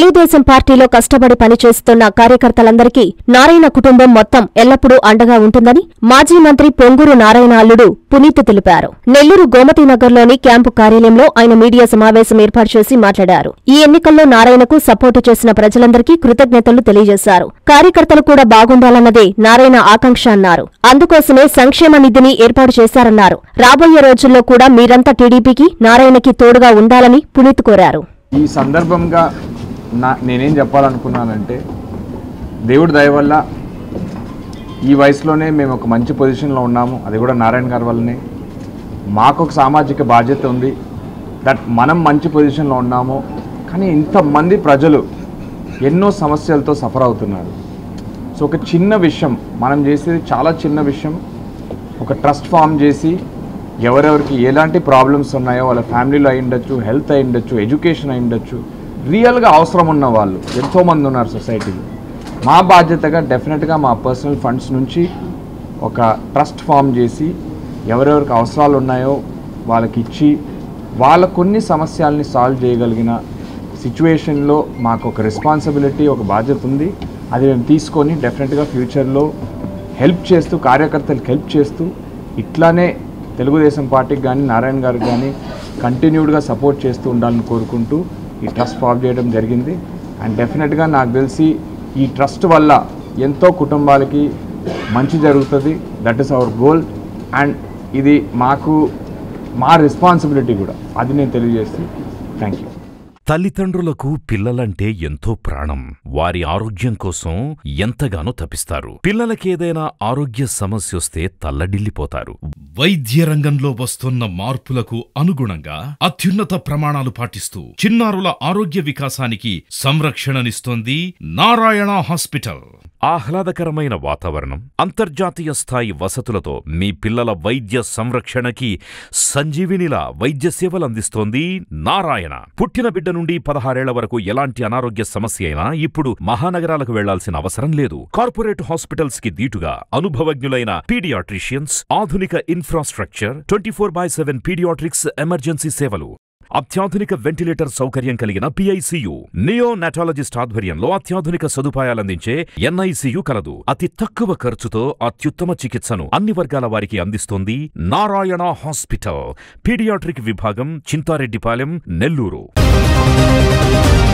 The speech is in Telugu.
తెలుగుదేశం పార్టీలో కష్టపడి పనిచేస్తున్న కార్యకర్తలందరికీ నారాయణ కుటుంబం మొత్తం ఎల్లప్పుడూ అండగా ఉంటుందని మాజీ మంత్రి పొంగూరు నారాయణ అల్లుడు పునీత్ తెలిపారు. నెల్లూరు గోమతీనగర్లోని క్యాంపు కార్యాలయంలో ఆయన మీడియా సమావేశం ఏర్పాటు చేసి మాట్లాడారు. ఈ ఎన్నికల్లో నారాయణకు సపోర్టు చేసిన ప్రజలందరికీ కృతజ్ఞతలు తెలియజేశారు. కార్యకర్తలు కూడా బాగుండాలన్నదే నారాయణ ఆకాంక్ష అన్నారు. అందుకోసమే సంక్షేమ నిధిని ఏర్పాటు చేశారన్నారు. రాబోయే రోజుల్లో కూడా మీరంతా టీడీపీకి నారాయణకి తోడుగా ఉండాలని పునీత్ కోరారు. ఈ సందర్భంగా నేనేం చెప్పాలనుకున్నానంటే, దేవుడి దయ వల్ల ఈ వయసులోనే మేము ఒక మంచి పొజిషన్లో ఉన్నాము. అది కూడా నారాయణ గారి వల్లనే. మాకు ఒక సామాజిక బాధ్యత ఉంది దట్ మనం మంచి పొజిషన్లో ఉన్నాము. కానీ ఇంతమంది ప్రజలు ఎన్నో సమస్యలతో సఫర్ అవుతున్నారు. సో ఒక చిన్న విషయం మనం చేసేది చాలా చిన్న విషయం. ఒక ట్రస్ట్ ఫామ్ చేసి ఎవరెవరికి ఎలాంటి ప్రాబ్లమ్స్ ఉన్నాయో వాళ్ళ ఫ్యామిలీలో అయి ఉండొచ్చు, హెల్త్ అయి ఉండొచ్చు, ఎడ్యుకేషన్ అయి ఉండొచ్చు, రియల్గా అవసరం ఉన్న వాళ్ళు ఎంతోమంది ఉన్నారు సొసైటీలో. మా బాధ్యతగా డెఫినెట్గా మా పర్సనల్ ఫండ్స్ నుంచి ఒక ట్రస్ట్ ఫామ్ చేసి ఎవరెవరికి అవసరాలు ఉన్నాయో వాళ్ళకి ఇచ్చి వాళ్ళ కొన్ని సమస్యల్ని సాల్వ్ చేయగలిగిన సిచ్యువేషన్లో మాకు ఒక రెస్పాన్సిబిలిటీ, ఒక బాధ్యత ఉంది. అది మేము తీసుకొని డెఫినెట్గా ఫ్యూచర్లో హెల్ప్ చేస్తూ, కార్యకర్తలకు హెల్ప్ చేస్తూ ఇట్లానే తెలుగుదేశం పార్టీకి కానీ నారాయణ గారికి కానీ కంటిన్యూడ్గా సపోర్ట్ చేస్తూ ఉండాలని కోరుకుంటూ ఈ ట్రస్ట్ ఫామ్ చేయడం జరిగింది. అండ్ డెఫినెట్గా నాకు తెలిసి ఈ ట్రస్ట్ వల్ల ఎంతో కుటుంబాలకి మంచి జరుగుతుంది. That is our goal. And ఇది మా రెస్పాన్సిబిలిటీ కూడా, అది నేను తెలియజేస్తూ థ్యాంక్ యూ. తల్లిదండ్రులకు పిల్లలంటే ఎంతో ప్రాణం. వారి ఆరోగ్యం కోసం ఎంతగానో తపిస్తారు. పిల్లలకేదైనా ఆరోగ్య సమస్యొస్తే తల్లడిల్లిపోతారు. వైద్య రంగంలో వస్తున్న మార్పులకు అనుగుణంగా అత్యున్నత ప్రమాణాలు పాటిస్తూ చిన్నారుల ఆరోగ్య వికాసానికి సంరక్షణనిస్తోంది నారాయణ హాస్పిటల్. ఆహ్లాదకరమైన వాతావరణం, అంతర్జాతీయ స్థాయి వసతులతో మీ పిల్లల వైద్య సంరక్షణకి సంజీవినిలా వైద్య సేవలందిస్తోంది నారాయణ. పుట్టిన బిడ్డ నుండి 16 ఏళ్ల వరకు ఎలాంటి అనారోగ్య సమస్య అయినా ఇప్పుడు మహానగరాలకు వెళ్లాల్సిన అవసరం లేదు. కార్పొరేట్ హాస్పిటల్స్ కి దీటుగా అనుభవజ్ఞులైన పీడియాట్రిషియన్స్, ఆధునిక ఇన్ఫ్రాస్ట్రక్చర్, 24/7 పీడియాట్రిక్స్ ఎమర్జెన్సీ సేవలు, అత్యాధునిక వెంటిలేటర్ సౌకర్యం కలిగిన పిఐసియు, నియోనాటాలజిస్ట్ ఆధ్వర్యంలో అత్యాధునిక సదుపాయాలందించే ఎన్ఐసియు కలదు. అతి తక్కువ ఖర్చుతో అత్యుత్తమ చికిత్సను అన్ని వర్గాల వారికి అందిస్తోంది నారాయణ హాస్పిటల్. పీడియాట్రిక్ విభాగం, చింతారెడ్డిపాలెం, నెల్లూరు.